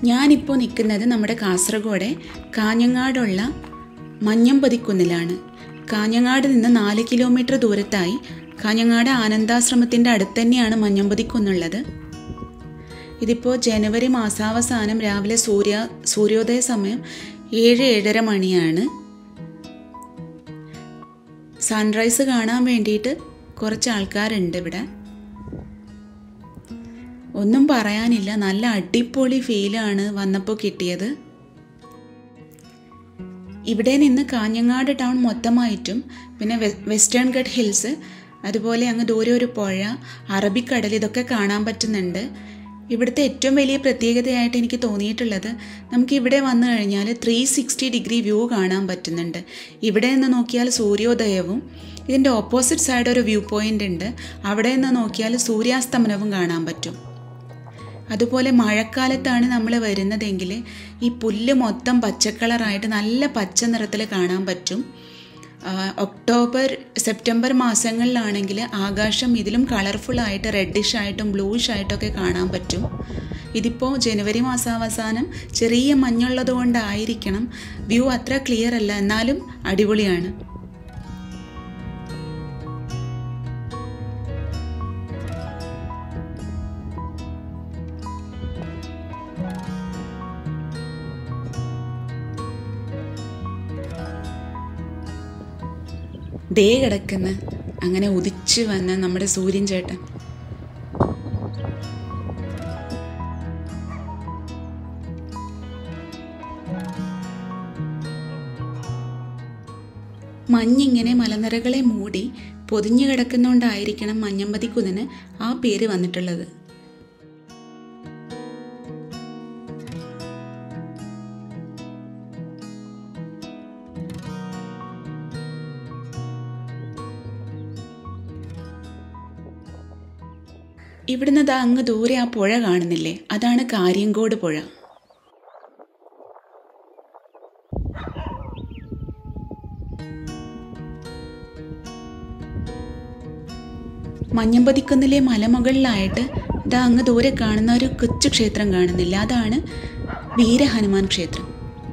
ഞാനിപ്പോൾ നിൽക്കുന്നത് നമ്മുടെ കാസർഗോഡ് കാഞ്ഞങ്ങാടുള്ള മഞ്ഞമ്പതിക്കുന്നിലാണ്. കാഞ്ഞങ്ങാട് നിന്ന് 4 കിലോമീറ്റർ ദൂരത്തായി കാഞ്ഞങ്ങാട് ആനന്ദാശ്രമത്തിൻ്റെ അടുത്ത് തന്നെയാണ് മഞ്ഞമ്പതിക്കുന്നുള്ളത്. ഇതിപ്പോൾ ജനുവരി മാസാവസാനം രാവിലെ സൂര്യോദയ സമയം 7-7:30 മണിയാണ്. സൺറൈസ് കാണാൻ വേണ്ടിയിട്ട് കുറച്ച് ആൾക്കാരുണ്ട് ഇവിടെ. ഒന്നും പറയാനില്ല, നല്ല അടിപൊളി ഫീലാണ് വന്നപ്പോൾ കിട്ടിയത്. ഇവിടെ നിന്ന് കാഞ്ഞങ്ങാട് ടൗൺ മൊത്തമായിട്ടും പിന്നെ വെസ്റ്റേൺ ഘട്ട് ഹിൽസ്, അതുപോലെ അങ്ങ് ദൂരെ ഒരു പുഴ, അറബിക്കടൽ, ഇതൊക്കെ കാണാൻ പറ്റുന്നുണ്ട്. ഇവിടുത്തെ ഏറ്റവും വലിയ പ്രത്യേകതയായിട്ട് എനിക്ക് തോന്നിയിട്ടുള്ളത്, നമുക്ക് ഇവിടെ വന്നു കഴിഞ്ഞാൽ 360 ഡിഗ്രി വ്യൂ കാണാൻ പറ്റുന്നുണ്ട്. ഇവിടെ നിന്ന് നോക്കിയാൽ സൂര്യോദയവും, ഇതിൻ്റെ ഓപ്പോസിറ്റ് സൈഡ് ഒരു വ്യൂ പോയിൻ്റ് ഉണ്ട്, അവിടെ നിന്ന് നോക്കിയാൽ സൂര്യാസ്തമനവും കാണാൻ പറ്റും. അതുപോലെ മഴക്കാലത്താണ് നമ്മൾ വരുന്നതെങ്കിൽ ഈ പുല്ല് മൊത്തം പച്ചക്കളറായിട്ട് നല്ല പച്ച നിറത്തിൽ കാണാൻ പറ്റും. ഒക്ടോബർ സെപ്റ്റംബർ മാസങ്ങളിലാണെങ്കിൽ ആകാശം ഇതിലും കളർഫുള്ളായിട്ട് റെഡിഷായിട്ടും ബ്ലൂഷായിട്ടൊക്കെ കാണാൻ പറ്റും. ഇതിപ്പോൾ ജനുവരി മാസാവസാനം ചെറിയ മഞ്ഞുള്ളത് കൊണ്ടായിരിക്കണം വ്യൂ അത്ര ക്ലിയർ അല്ല, എന്നാലും അടിപൊളിയാണ്. ദേ കിടക്കുന്ന അങ്ങനെ ഉദിച്ചു വന്ന നമ്മുടെ സൂര്യൻ ചേട്ടൻ. മഞ്ഞിങ്ങനെ മലനിരകളെ മൂടി പൊതിഞ്ഞു കിടക്കുന്നതുകൊണ്ടായിരിക്കണം മഞ്ഞമ്പതിക്കുന്നിന് ആ പേര് വന്നിട്ടുള്ളത്. ഇവിടുന്ന് അങ്ങ് ദൂരെ ആ പുഴ കാണുന്നില്ലേ, അതാണ് കാര്യങ്കോട് പുഴ. മഞ്ഞമ്പതിക്കുന്നിലെ മലമുകളിലായിട്ട് അങ്ങ് ദൂരെ കാണുന്ന ഒരു കൊച്ചു ക്ഷേത്രം കാണുന്നില്ല, അതാണ് വീരഹനുമാൻ ക്ഷേത്രം.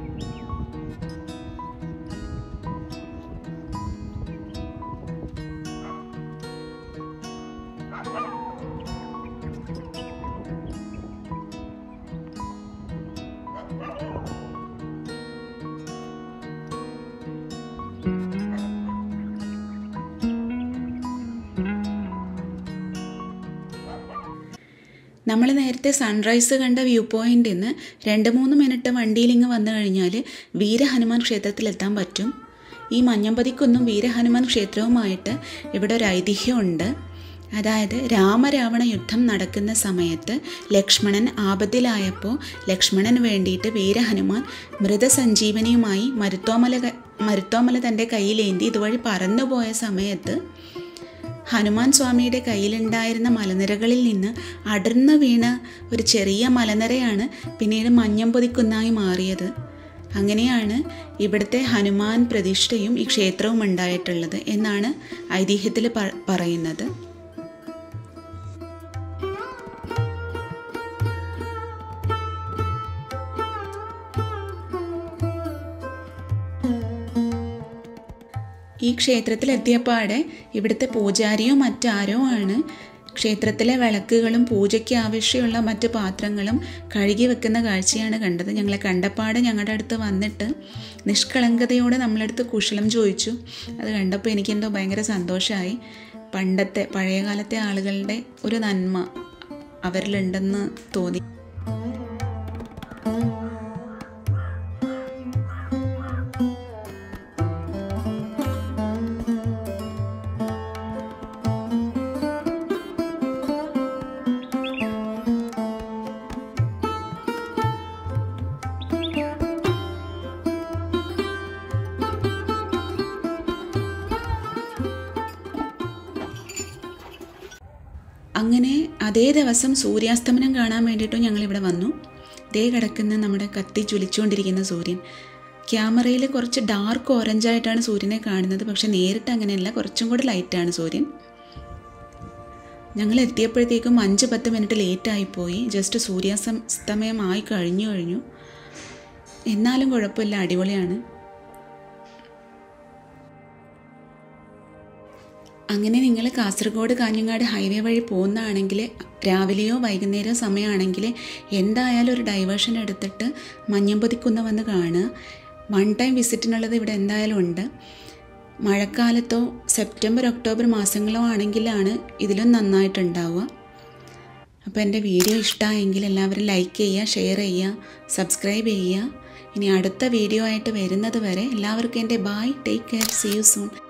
നമ്മൾ നേരത്തെ സൺറൈസ് കണ്ട വ്യൂ പോയിന്റിൽ നിന്ന് 2-3 മിനിറ്റ് വണ്ടിയിലിങ്ങ് വന്നു കഴിഞ്ഞാൽ വീരഹനുമാൻ ക്ഷേത്രത്തിലെത്താൻ പറ്റും. ഈ മഞ്ഞമ്പതിക്കുന്നും വീരഹനുമാൻ ക്ഷേത്രവുമായിട്ട് ഇവിടെ ഒരു ഐതിഹ്യമുണ്ട്. അതായത് രാമരാവണ യുദ്ധം നടക്കുന്ന സമയത്ത് ലക്ഷ്മണൻ ആപത്തിലായപ്പോൾ ലക്ഷ്മണന് വേണ്ടിയിട്ട് വീരഹനുമാൻ മൃതസഞ്ജീവനിയുമായി മരുത്തോമല തൻ്റെ കയ്യിലേന്തി ഇതുവഴി പറന്നുപോയ സമയത്ത് ഹനുമാൻ സ്വാമിയുടെ കയ്യിലുണ്ടായിരുന്ന മലനിരകളിൽ നിന്ന് അടർന്നു വീണ ഒരു ചെറിയ മലനിരയാണ് പിന്നീട് മഞ്ഞമ്പതിക്കുന്നായി മാറിയത്. അങ്ങനെയാണ് ഇവിടുത്തെ ഹനുമാൻ പ്രതിഷ്ഠയും ഈ ക്ഷേത്രവും ഉണ്ടായിട്ടുള്ളത് എന്നാണ് ഐതിഹ്യത്തിൽ പറയുന്നത്. ഈ ക്ഷേത്രത്തിലെത്തിയപ്പാടെ ഇവിടുത്തെ പൂജാരിയോ മറ്റാരോ ആണ് ക്ഷേത്രത്തിലെ വിളക്കുകളും പൂജയ്ക്ക് ആവശ്യമുള്ള മറ്റ് പാത്രങ്ങളും കഴുകി വെക്കുന്ന കാഴ്ചയാണ് കണ്ടത്. ഞങ്ങളെ കണ്ടപ്പാടെ ഞങ്ങളുടെ അടുത്ത് വന്നിട്ട് നിഷ്കളങ്കതയോടെ നമ്മളടുത്ത് കുശലം ചോദിച്ചു. അത് കണ്ടപ്പോൾ എനിക്കെന്തോ ഭയങ്കര സന്തോഷമായി. പഴയകാലത്തെ ആളുകളുടെ ഒരു നന്മ അവരിലുണ്ടെന്ന് തോന്നി. അങ്ങനെ അതേ ദിവസം സൂര്യാസ്തമനം കാണാൻ വേണ്ടിയിട്ടും ഞങ്ങളിവിടെ വന്നു. ദേ കിടക്കുന്ന നമ്മുടെ കത്തി ജ്വലിച്ചുകൊണ്ടിരിക്കുന്ന സൂര്യൻ. ക്യാമറയിൽ കുറച്ച് ഡാർക്ക് ഓറഞ്ചായിട്ടാണ് സൂര്യനെ കാണുന്നത്, പക്ഷെ നേരിട്ട് അങ്ങനെയല്ല, കുറച്ചും കൂടി ലൈറ്റാണ് സൂര്യൻ. ഞങ്ങൾ എത്തിയപ്പോഴത്തേക്കും 5-10 മിനിറ്റ് ലേറ്റായിപ്പോയി. ജസ്റ്റ് സൂര്യാസ്തമയം ആയി കഴിഞ്ഞു. എന്നാലും കുഴപ്പമില്ല, അടിപൊളിയാണ്. അങ്ങനെ നിങ്ങൾ കാസർഗോഡ് കാഞ്ഞങ്ങാട് ഹൈവേ വഴി പോകുന്നതാണെങ്കിൽ രാവിലെയോ വൈകുന്നേരമോ സമയമാണെങ്കിൽ എന്തായാലും ഒരു ഡൈവേർഷൻ എടുത്തിട്ട് മഞ്ഞമ്പതിക്കുന്ന് വന്ന് കാണുക. 1 ടൈം വിസിറ്റിനുള്ളത് ഇവിടെ എന്തായാലും ഉണ്ട്. മഴക്കാലത്തോ സെപ്റ്റംബർ ഒക്ടോബർ മാസങ്ങളോ ആണെങ്കിലാണ് ഇതിലും നന്നായിട്ടുണ്ടാവുക. അപ്പോൾ എൻ്റെ വീഡിയോ ഇഷ്ടമായെങ്കിൽ എല്ലാവരും ലൈക്ക് ചെയ്യുക, ഷെയർ ചെയ്യുക, സബ്സ്ക്രൈബ് ചെയ്യുക. ഇനി അടുത്ത വീഡിയോ ആയിട്ട് വരുന്നത് വരെ എല്ലാവർക്കും എൻ്റെ bye, take care, see you soon.